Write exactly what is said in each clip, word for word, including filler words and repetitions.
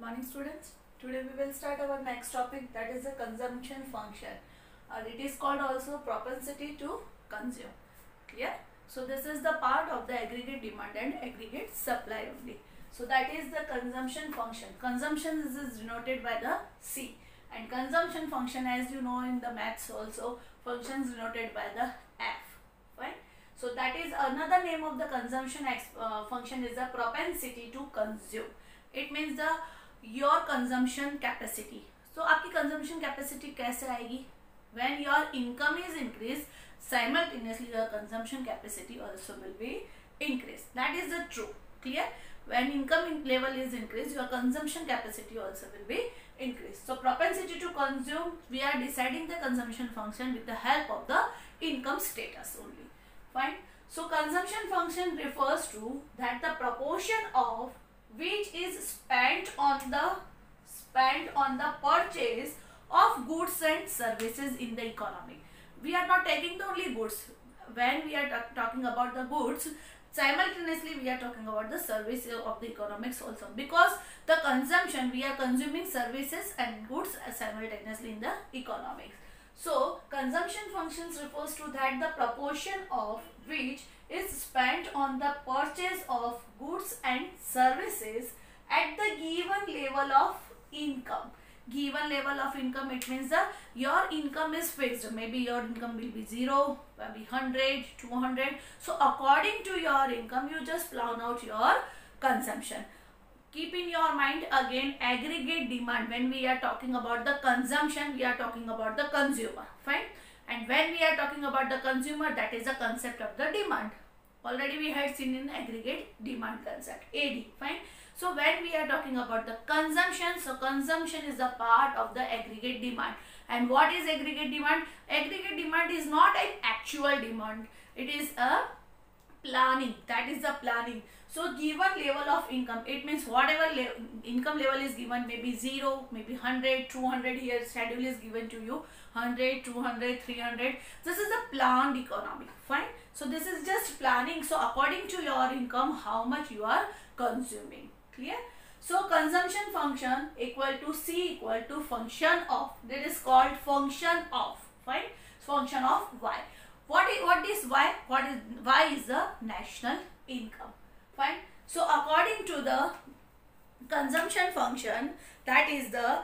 morning students. Today we will start our next topic, that is the consumption function, or it is called also propensity to consume. Clear? So this is the part of the aggregate demand and aggregate supply only. So that is the consumption function. Consumption is, is denoted by the C, and consumption function, as you know in the maths also, functions denoted by the F. Right? So that is another name of the consumption uh, function is the propensity to consume. It means the your consumption capacity. So आपकी consumption capacity कैसे आएगी? When your income is increased, simultaneously your consumption capacity also will be increased. That is the true. Clear? When income level is increased, your consumption capacity also will be increased. So propensity to consume, we are deciding the consumption function with the help of the income status only. Fine. So consumption function refers to that the proportion of which is spent on the spent on the purchase of goods and services in the economy. We are not taking the only goods. When we are talking about the goods, simultaneously we are talking about the services of the economics also, because the consumption, we are consuming services and goods simultaneously in the economics. So consumption functions refers to that the proportion of which is spent on the purchase of goods and services at the given level of income. Given level of income, it means that your income is fixed. Maybe your income will be zero, maybe one hundred, two hundred. So according to your income, you just plan out your consumption. Keep in your mind again aggregate demand. When we are talking about the consumption, we are talking about the consumer. Fine. And when we are talking about the consumer, that is the concept of the demand. Already we had seen in aggregate demand concept, A D. Fine. So when we are talking about the consumption, so consumption is a part of the aggregate demand. And what is aggregate demand? Aggregate demand is not an actual demand. It is a planning. That is the planning. So given level of income, it means whatever le income level is given, maybe zero, maybe one hundred, two hundred, here schedule is given to you, one hundred, two hundred, three hundred. This is the planned economy. Fine. So this is just planning. So according to your income, how much you are consuming. Clear? So consumption function equal to C equal to function of, that is called function of. Fine. Function of Y. What is, what is Y? What is Y is the national income. Fine. So according to the consumption function, that is the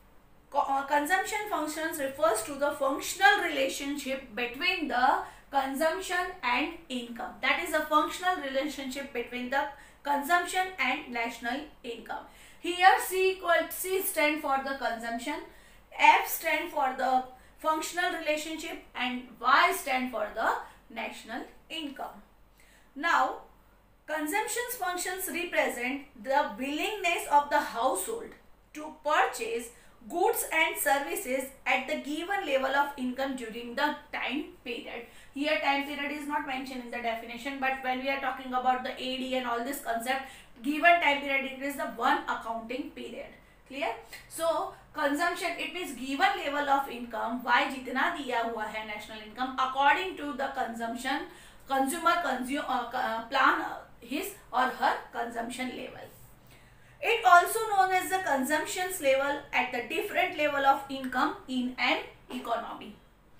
uh, consumption functions refers to the functional relationship between the consumption and income. That is a functional relationship between the consumption and national income. Here C equal C stand for the consumption, F stand for the functional relationship, and Y stand for the national income. Now consumption functions represent the willingness of the household to purchase goods and services at the given level of income during the time period. Here time period is not mentioned in the definition, but when we are talking about the A D and all this concept, given time period, it is the one accounting period. Clear? So consumption, it means given level of income, Y जितना दिया हुआ है national income, according to the consumption, consumer consume uh, plan his or her consumption level. It also known as the consumptions level at the different level of income in an economy.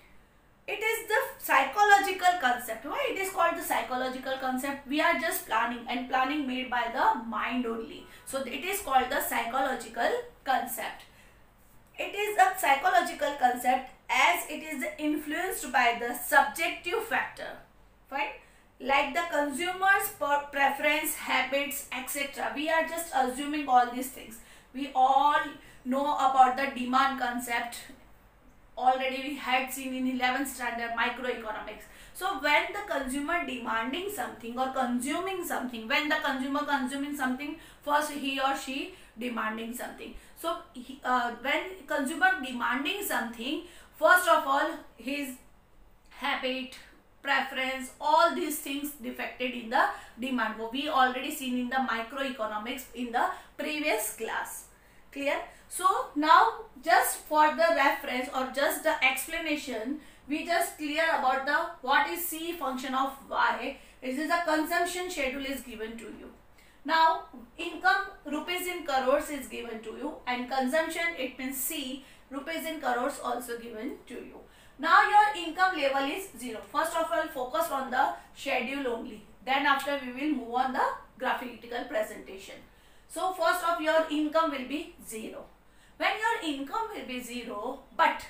It is the psychological concept. Why it is called the psychological concept? We are just planning, and planning made by the mind only. So it is called the psychological concept. It is a psychological concept as it is influenced by the subjective factor. Fine? Like the consumer's preference, habits, et cetera. We are just assuming all these things. We all know about the demand concept. Already we had seen in eleventh standard microeconomics. So when the consumer demanding something or consuming something, when the consumer consuming something, first he or she demanding something. So he, uh, when consumer demanding something, first of all his habit, preference, all these things defected in the demand. We already seen in the microeconomics in the previous class. Clear? So now just for the reference or just the explanation, we just clear about the what is C function of Y. It is a consumption schedule is given to you. Now income rupees in crores is given to you, and consumption, it means C, rupees in crores also given to you. Now your income level is zero. First of all, focus on the schedule only. Then after we will move on the graphical presentation. So first of your income will be zero. When your income will be zero, but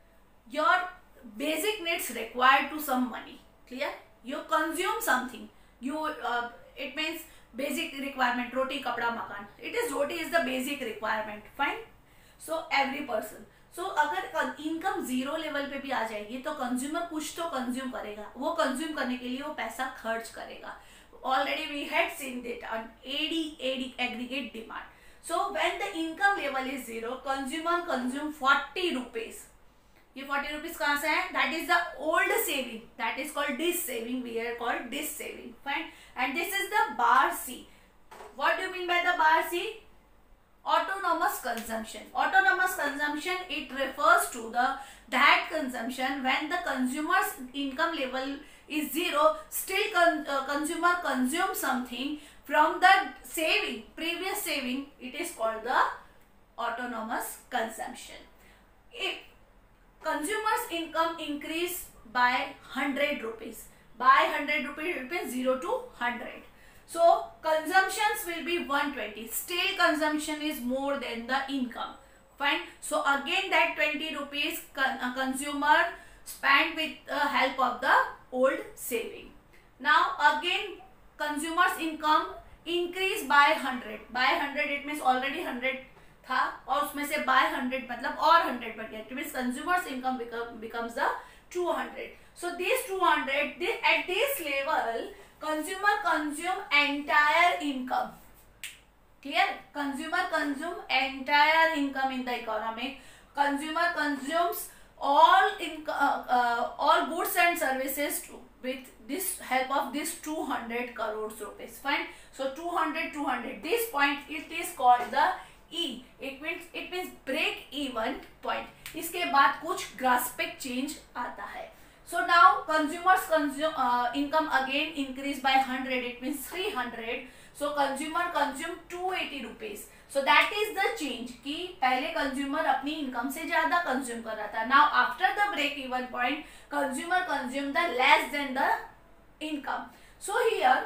your basic needs required to some money. Clear? You consume something. You uh, it means basic requirement, roti, kapda, makan. It is roti is the basic requirement. Fine. So every person. So अगर income zero level पे भी आ जाएगी तो consumer कुछ तो consume करेगा, वो consume करने के लिए वो पैसा खर्च करेगा. Already we had seen that on A D, A D aggregate demand. So when the income level is zero, consumer consume forty rupees. ये forty rupees कहाँ से है? That is the old saving. That is called this saving. We are called this saving. Fine. And this is the bar C. What do you mean by the bar C? Autonomous consumption. Autonomous consumption, it refers to the that consumption when the consumer's income level is zero, still con, uh, consumer consumes something from the saving, previous saving. It is called the autonomous consumption. If consumer's income increase by one hundred rupees, by one hundred rupees, it means zero to one hundred. So consumptions will be one hundred twenty. Still consumption is more than the income. Fine. So again that twenty rupees con uh, consumer spent with the uh, help of the old saving. Now again consumer's income increase by one hundred. By one hundred it means already one hundred था और उसमें से by one hundred मतलब और one hundred बढ़ गया. It means consumer's income become, becomes the two hundred. So these two hundred, this, at this level consumer consume entire income. Clear? Consumer consume entire income in the economy. Consumer consumes all in uh, uh, all goods and services too, with this help of this two hundred crores rupees. Fine. So two hundred, two hundred. This point it is called the E. It means it means break even point. इसके बाद कुछ drastic change आता है. So now consumers consume uh, income again increase by one hundred. It means three hundred. So consumer consume two hundred eighty rupees. So that is the change कि पहले consumer अपनी income से ज़्यादा consume कर रहा था. Now after the break even point, consumer consume the less than the income. So here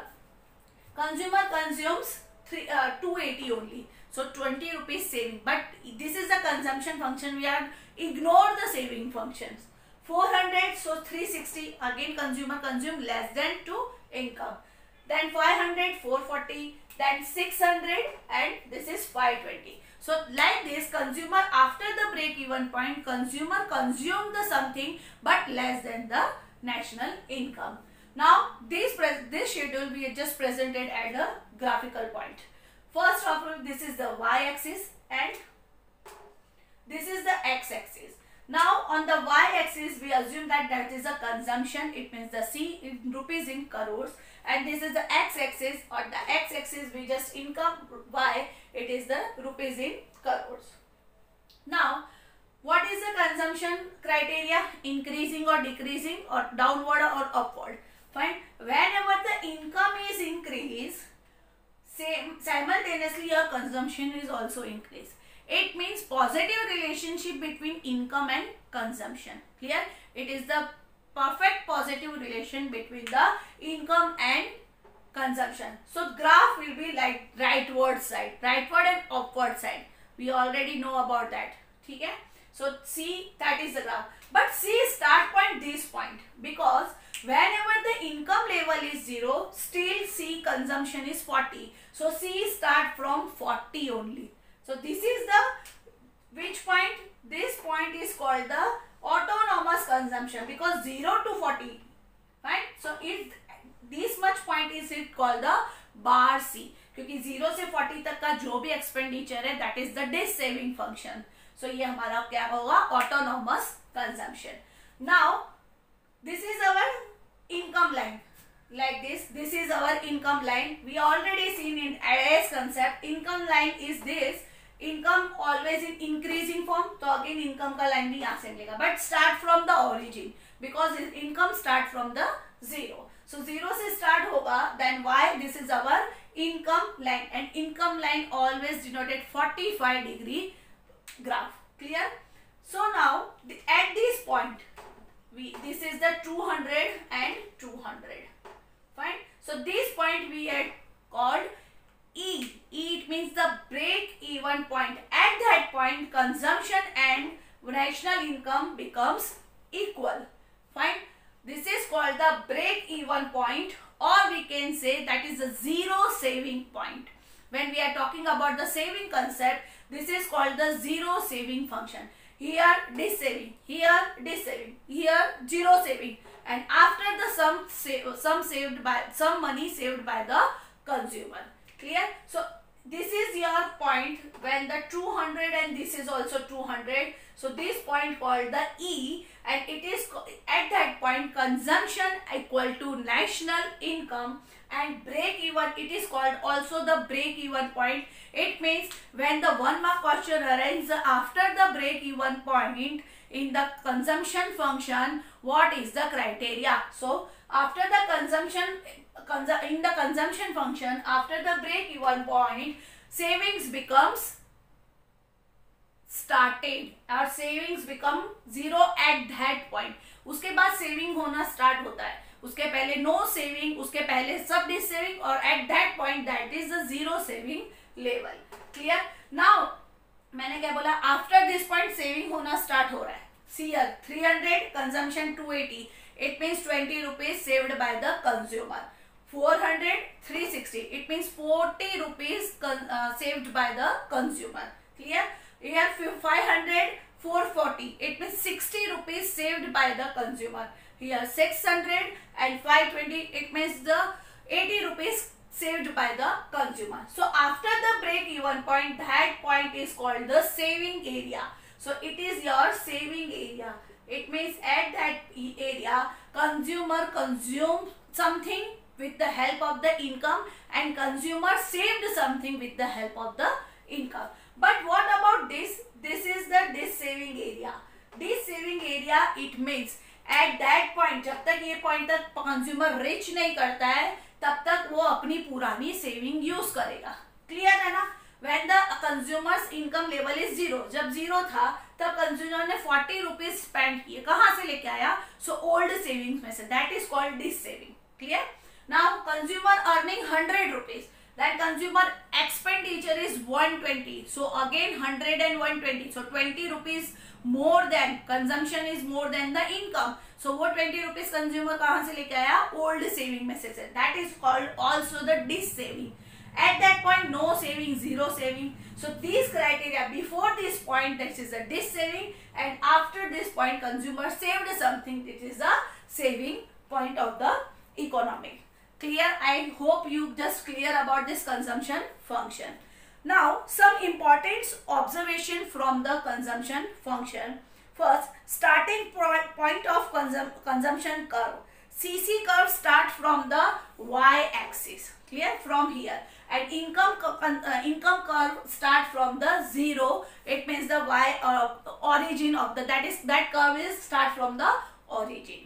consumer consumes three, uh, two hundred eighty only. So twenty rupees saving. But this is the consumption function. We have ignored the saving functions. four hundred, so three hundred sixty. Again consumer consume less than to income. Then five hundred, four hundred forty. Then six hundred, and this is five hundred twenty. So like this, consumer after the break even point, consumer consume the something but less than the national income. Now this this schedule we just presented at the graphical point. First of all, this is the y-axis and this is the x-axis. Now on the y-axis we assume that that is the consumption. It means the C in rupees in crores. And this is the x-axis, or the x-axis we just income, y, it is the rupees in crores. Now what is the consumption criteria? Increasing or decreasing, or downward or upward. Fine. Whenever the income is increased, same simultaneously your consumption is also increased. It means positive relationship between income and consumption. Clear? It is the perfect positive relation between the income and consumption. So graph will be like rightward side, rightward and upward side. We already know about that. Okay? So C, that is the graph. But C start point this point, because whenever the income level is zero, still C consumption is forty. So C start from forty only. So this is the which point? This point is called the autonomous consumption, because zero to forty. Right? So it this much point is it called the bar C. क्योंकि zero से forty तक का जो भी expenditure है, that is the dish saving function. So ये हमारा क्या होगा? Autonomous consumption. Now this is our income line. Like this, this is our income line. We already seen in as concept. Income line is this. Income always in increasing form. तो again income का line भी यहाँ से मिलेगा. But start from the origin, because income start from the zero. So zero से start होगा. Then why? This is our income line, and income line always denoted forty-five degree graph. Clear? So now the, at this point, we this is the two hundred and two hundred. Fine. So this point we had called E. E it means the break even point. At that point, consumption and national income becomes equal. Fine. This is called the break even point, or we can say that is a zero saving point. When we are talking about the saving concept, this is called the zero saving function. Here this saving, here this saving, here zero saving, and after the sum save, sum saved by some money saved by the consumer. Clear? So this is your point when the two hundred and this is also two hundred. So this point called the E, and it is at that point consumption equal to national income, and break even, it is called also the break even point. It means when the one mark question arises after the break even point in the consumption function, what is the criteria? So after the consumption in the consumption function, after the break even point, savings becomes started, और savings become zero at that point. उसके बाद saving होना start होता है. उसके पहले no saving, उसके पहले सब is saving, और at that point that is the zero saving level. Clear? Now मैंने क्या बोला? After this point saving होना start हो रहा है. See here, three hundred consumption two eighty. It means twenty rupees saved by the consumer. four hundred, three sixty. It means forty rupees uh, saved by the consumer. Clear? Here five hundred, four forty. It means sixty rupees saved by the consumer. Here six hundred and five twenty. It means the eighty rupees saved by the consumer. So after the break even point, that point is called the saving area. So it is your saving area. It means at that area, consumer consumed something with the help of the income, and consumer saved something with the help of the income. But what about this? This is the this saving area. This saving area, it means at that point, जब तक ये point तक consumer reach नहीं करता है, तब तक वो अपनी पुरानी saving use करेगा. Clear है ना? When the consumer's income level is zero, जब zero था, तब consumer ने forty rupees spend किए. कहाँ से लेके आया? So old savings में से. That is called this saving. Clear? Now consumer earning one hundred rupees. That consumer expenditure is one twenty. So again one hundred and one twenty. So twenty rupees more than consumption is more than the income. So वो twenty rupees consumer कहाँ से लेके आया? Old saving में से. That is called also the dis saving. At that point no saving, zero saving. So these criteria, before this point this is a dis saving, and after this point consumer saved something, it is a saving point of the economy. Clear? I hope you just clear about this consumption function. Now some important observation from the consumption function. First, starting point of consum consumption curve. C C curve start from the y-axis. Clear? From here. And income uh, income curve start from the zero. It means the y uh, origin of the that is that curve is start from the origin.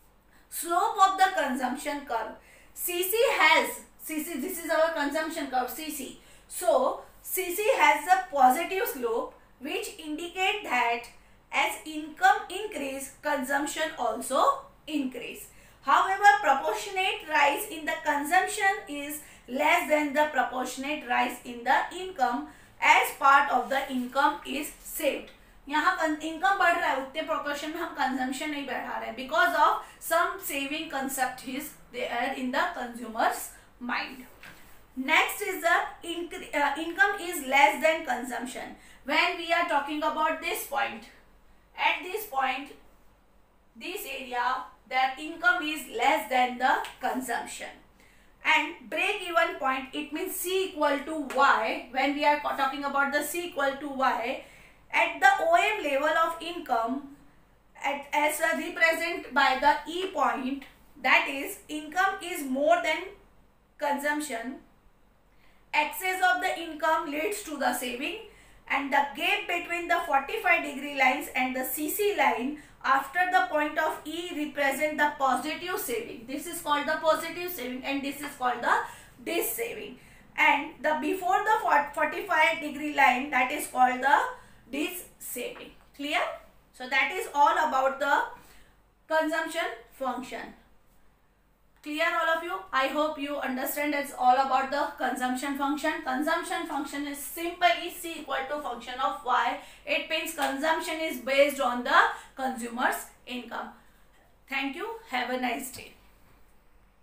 Slope of the consumption curve. C C has, C C, this is our consumption curve, C C. So, C C has a positive slope which indicate that as income increase, consumption also increase. However, proportionate rise in the consumption is less than the proportionate rise in the income as part of the income is saved. यहाँ income बढ़ रहा है उतने proportion में हम consumption नहीं बढ़ा रहे हैं because of some saving concept is there in the consumer's mind. Next is the income is less than consumption. When we are talking about this point, at this point this area that income is less than the consumption. And break even point, it means C equal to Y. When we are talking about the C equal to Y, at the O M level of income, at, as uh, represented by the E point, that is income is more than consumption, excess of the income leads to the saving, and the gap between the forty-five degree lines and the C C line after the point of E represent the positive saving. This is called the positive saving and this is called the dis saving. and the before the forty-five degree line, that is called the disk saving. Clear? So that is all about the consumption function. Clear all of you? I hope you understand it's all about the consumption function. Consumption function is simple is C equal to function of Y. It means consumption is based on the consumer's income. Thank you. Have a nice day.